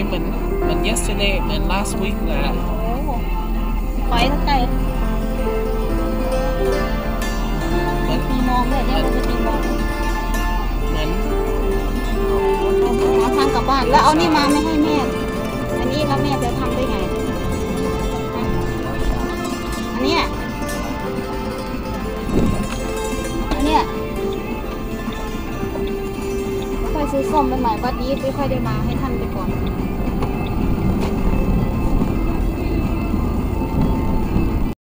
เหมือน yesterday เหมือน last week เลยอะโอ้ไฟทั้งไกลเหมือนตีมองเลยเนี่ยมันจะตีมองเหมือนหาทางกลับบ้านแล้วเอานี่มาไม่ให้แม่อันนี้แล้วแม่จะทำได้ไงอันเนี้ยค่อยซื้อส้มไปใหม่วัดนี้ไม่ค่อยได้มาให้ท่านไปก่อน